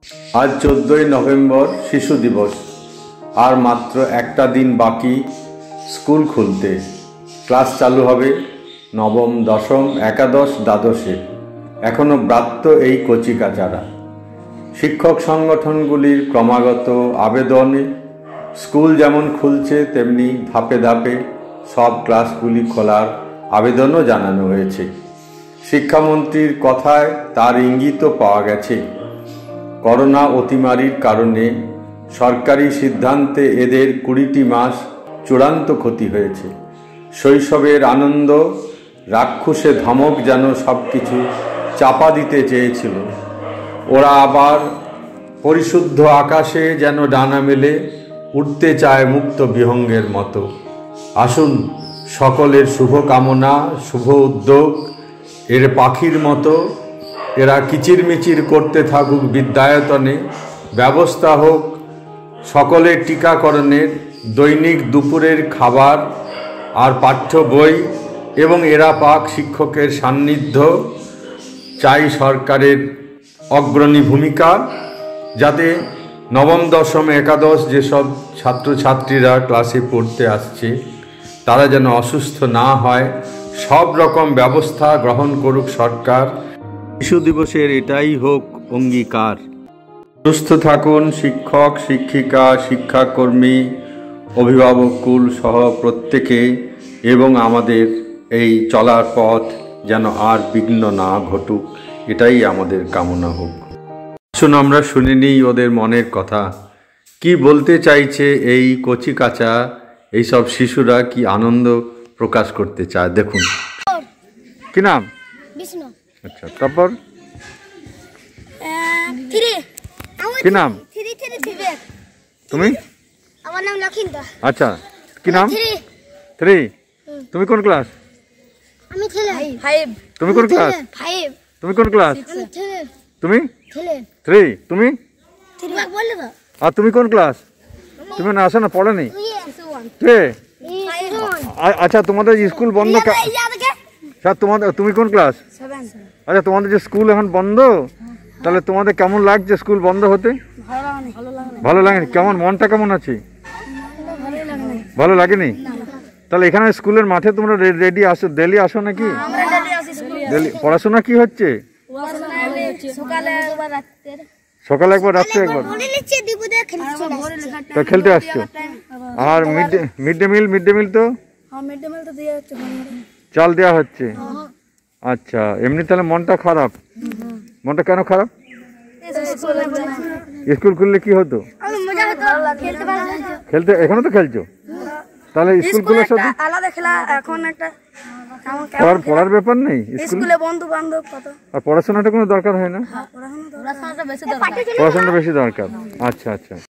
আজ 14ই নভেম্বর শিশু দিবস। আর মাত্র একটা দিন বাকি স্কুল খুলতে। ক্লাস চালু হবে নবম, দশম, একাদশ, দ্বাদশে। এখনও ব্রাত্য এই কচিকাচারা। শিক্ষক সংগঠনগুলির ক্রমাগত আবেদনে স্কুল যেমন খুলছে, তেমনি ধাপে ধাপে সব ক্লাসগুলি খোলার আবেদনও জানানো হয়েছে। শিক্ষামন্ত্রীর কথায় তার ইঙ্গিতও পাওয়া গেছে। করোনা অতিমারির কারণে সরকারি সিদ্ধান্তে এদের 20টি মাস চূড়ান্ত ক্ষতি হয়েছে। শৈশবের আনন্দ, রাক্ষসে ধমক যেন সব কিছু চাপা দিতে চেয়েছিল। ওরা আবার পরিশুদ্ধ আকাশে যেন ডানা মেলে উঠতে চায় মুক্ত বিহঙ্গের মতো। আসুন, সকলের শুভকামনা, শুভ উদ্যোগ। এর পাখির মতো এরা কিচিরমিচির করতে থাকুক বিদ্যায়তনে। ব্যবস্থা হোক সকলের টিকাকরণের, দৈনিক দুপুরের খাবার আর পাঠ্য বই, এবং এরা পাক শিক্ষকের সান্নিধ্য। চাই সরকারের অগ্রণী ভূমিকা, যাতে নবম, দশম, একাদশ যেসব ছাত্রছাত্রীরা ক্লাসে পড়তে আসছে তারা যেন অসুস্থ না হয়। সব রকম ব্যবস্থা গ্রহণ করুক সরকার। শিশু দিবসের এটাই হোক অঙ্গীকার। সুস্থ থাকুন শিক্ষক, শিক্ষিকা, শিক্ষাকর্মী, অভিভাবককুল সহ প্রত্যেকে, এবং আমাদের এই চলার পথ যেন আর বিঘ্ন না ঘটুক, এটাই আমাদের কামনা হোক। আসুন আমরা শুনে নিই ওদের মনের কথা। কি বলতে চাইছে এই কচিকাঁচা এইসব শিশুরা, কি আনন্দ প্রকাশ করতে চায় দেখুন। কি নাম? বিষ্ণু। আচ্ছা, তারপর কি নাম? তুমি? আমার নাম লক্ষিন্দর। আচ্ছা, কি নাম? 3। তুমি কোন ক্লাস? আমি 5। তুমি কোন ক্লাস? 5। তুমি কোন ক্লাস? তুমি 3। তুমি? বললে তো। আর তুমি কোন ক্লাস? তুমি না আসো না, পড়ো নি? আচ্ছা, তোমাদের স্কুল বন্ধ। তুমি কোন ক্লাস? 7। আচ্ছা, তোমাদের যে স্কুল এখন বন্ধ, তাহলে তোমাদের কেমন লাগছে স্কুল বন্ধ হতে? ভালো লাগেনি? কেমন, মনটা কেমন আছে? ভালো লাগেনি? তাহলে এখানে স্কুলের মাঠে তোমরা রেডি আসো, ডেলি আসো নাকি? ডেলি পড়াশোনা কি হচ্ছে? সকালে একবার, রাত্রে একবার? তা খেলতে আসছো? আর মিড ডে মিল তো চাল দেওয়া হচ্ছে। আচ্ছা, এমনি তাহলে মনটা খারাপ? মনটা কেন খারাপ? স্কুল খুললে কি হতো? খেলতে, এখনো তো খেলছো? তাহলে স্কুল খুলের সাথে আলাদা খেলা, এখন একটা পড়ার ব্যাপার নেই স্কুলে, বন্ধু বান্ধব কত। আর পড়াশোনাটা কোনো দরকার হয় না? পড়াশোনাটা বেশি দরকার। আচ্ছা আচ্ছা।